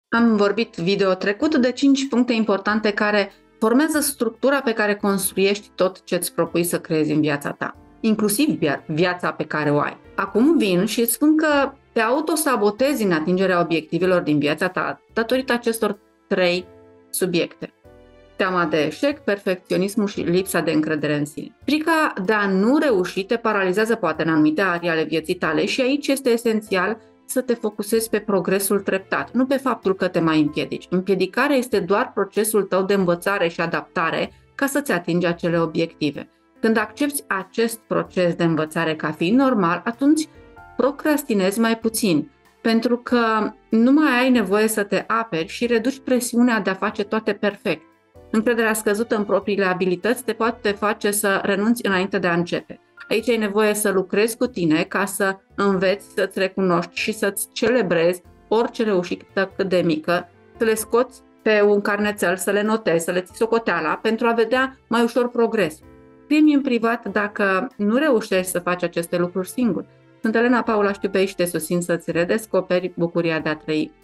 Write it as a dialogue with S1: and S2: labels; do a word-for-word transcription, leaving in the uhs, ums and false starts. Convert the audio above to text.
S1: Am vorbit video trecut de cinci puncte importante care formează structura pe care construiești tot ce îți propui să creezi în viața ta, inclusiv via- viața pe care o ai. Acum vin și îți spun că te autosabotezi în atingerea obiectivelor din viața ta datorită acestor trei subiecte. Teama de eșec, perfecționismul și lipsa de încredere în sine. Frica de a nu reuși te paralizează poate în anumite arii ale vieții tale și aici este esențial să te focusezi pe progresul treptat, nu pe faptul că te mai împiedici. Împiedicarea este doar procesul tău de învățare și adaptare ca să-ți atingi acele obiective. Când accepti acest proces de învățare ca fiind normal, atunci procrastinezi mai puțin, pentru că nu mai ai nevoie să te aperi și reduci presiunea de a face toate perfect. Încrederea scăzută în propriile abilități te poate face să renunți înainte de a începe. Aici ai nevoie să lucrezi cu tine ca să înveți să-ți recunoști și să-ți celebrezi orice reușită cât de mică, să le scoți pe un carnețel, să le notezi, să le ții socoteala pentru a vedea mai ușor progres. Scrie-mi în privat dacă nu reușești să faci aceste lucruri singur. Sunt Elena Paula, știu pe aici, te susțin să-ți redescoperi bucuria de a trăi